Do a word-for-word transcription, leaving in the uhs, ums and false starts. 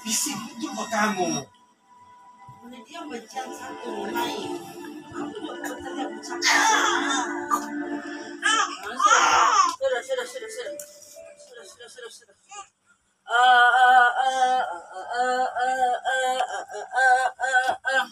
Bisik juga kamu. Mana dia bagian satu naik. Aku juga terlihat bercakap. Sudah, sudah, sudah, sudah. Sudah, sudah, sudah, sudah. Ah, ah, ah, ah, ah, ah, ah, ah, ah, ah, ah.